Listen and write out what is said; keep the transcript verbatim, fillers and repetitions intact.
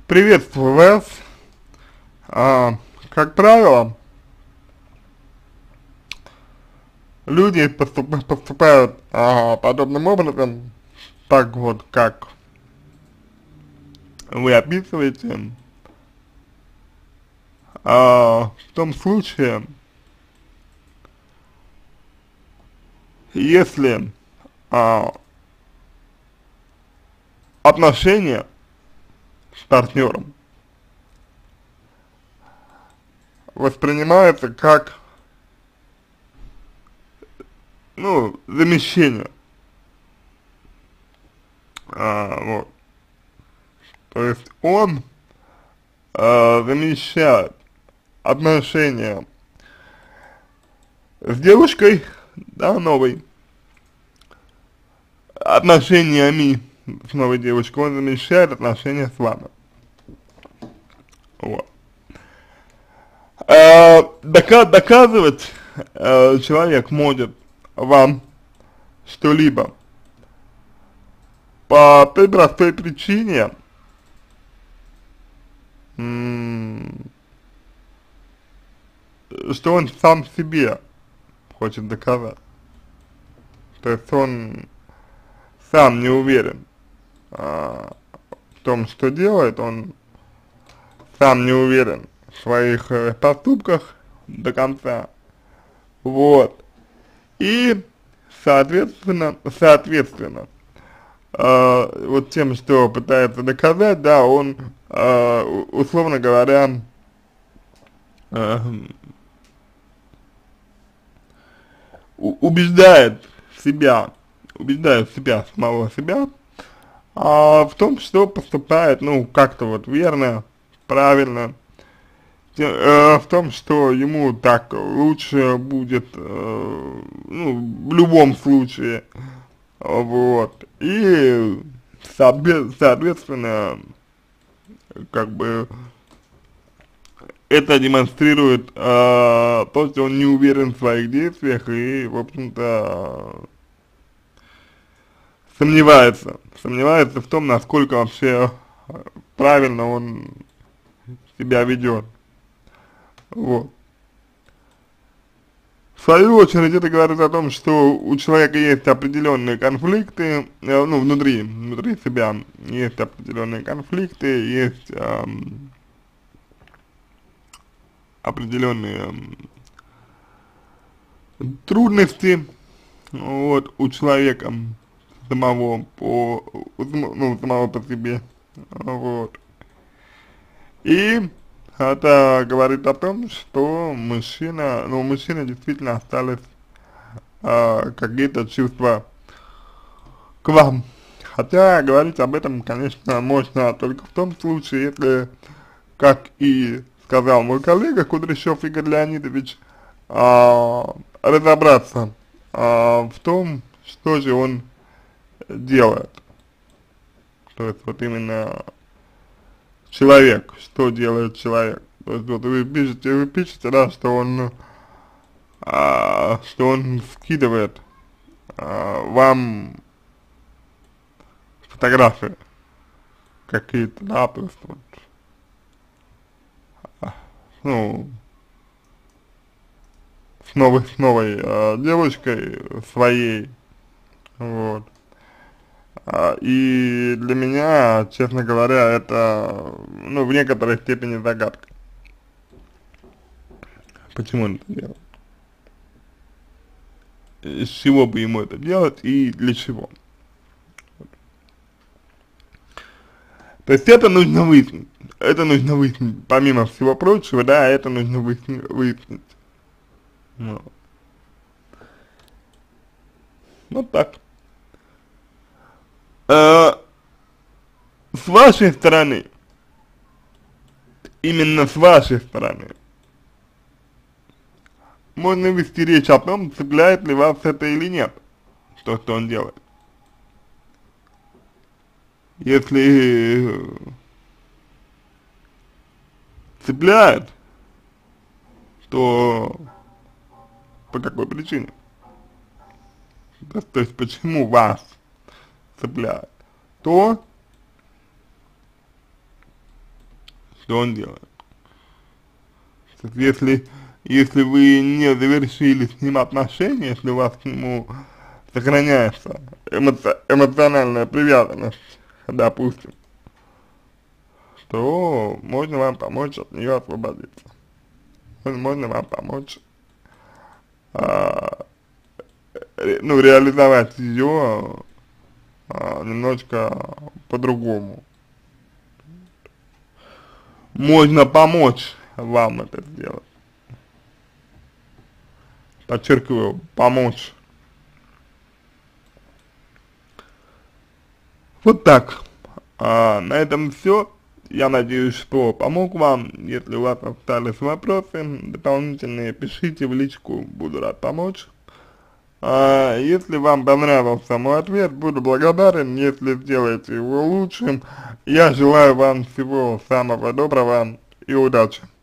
Приветствую вас. А, как правило, люди поступ- поступают а, подобным образом, так вот, как вы описываете, а, в том случае, если а, отношения с партнером воспринимаются как, ну, замещение, а, вот, то есть он а, замещает отношения с девушкой, да, новой, отношениями с новой девушкой, он замещает отношения с вами. Вот. А, дока доказывать а, человек может вам что-либо по той простой причине, что он сам себе хочет доказать. То есть он сам не уверен а, в том, что делает, он сам не уверен в своих э, поступках до конца. Вот. И, соответственно, соответственно, э, вот тем, что пытается доказать, да, он, э, условно говоря, э, убеждает себя, убеждает себя, самого себя, а, в том, что поступает, ну, как-то вот верно, правильно, э, в том, что ему так лучше будет, э, ну, в любом случае, вот, и, соответственно, как бы, это демонстрирует, э, то, что он не уверен в своих действиях и, в общем-то, сомневается, сомневается в том, насколько вообще правильно он себя ведет, вот. В свою очередь, это говорит о том, что у человека есть определенные конфликты, э, ну, внутри, внутри себя есть определенные конфликты, есть эм, определенные эм, трудности, вот, у человека самого по, ну, самого по себе, вот. И это говорит о том, что мужчина, ну, у мужчины действительно остались а, какие-то чувства к вам. Хотя говорить об этом, конечно, можно только в том случае, если, как и сказал мой коллега Кудряшов Игорь Леонидович, а, разобраться а, в том, что же он делает. То есть вот именно человек, что делает человек. То есть вот вы пишете, вы пишете, да, что он, а, что он скидывает а, вам фотографии какие-то, да, то есть вот, а, ну, с новой, с новой а, девушкой своей, вот. А, и для меня, честно говоря, это, ну, в некоторой степени загадка, почему он это делает. Из чего бы ему это делать и для чего. То есть это нужно выяснить, это нужно выяснить, помимо всего прочего, да, это нужно выяснить, выяснить. Ну, вот так. А, с вашей стороны, именно с вашей стороны, можно вести речь о том, цепляет ли вас это или нет, то, что он делает. Если цепляет, то по какой причине? То, то есть почему вас цепляет? То, что он делает. То есть если, если вы не завершили с ним отношения, если у вас к нему сохраняется эмоци эмоциональная привязанность, допустим, то можно вам помочь от нее освободиться. Можно вам помочь, а, ре, ну, реализовать ее а, немножечко по-другому. Можно помочь вам это сделать. Подчеркиваю, помочь. Вот так. А, на этом все. Я надеюсь, что помог вам. Если у вас остались вопросы дополнительные, пишите в личку, буду рад помочь. А, если вам понравился мой ответ, буду благодарен, если сделаете его лучшим. Я желаю вам всего самого доброго и удачи.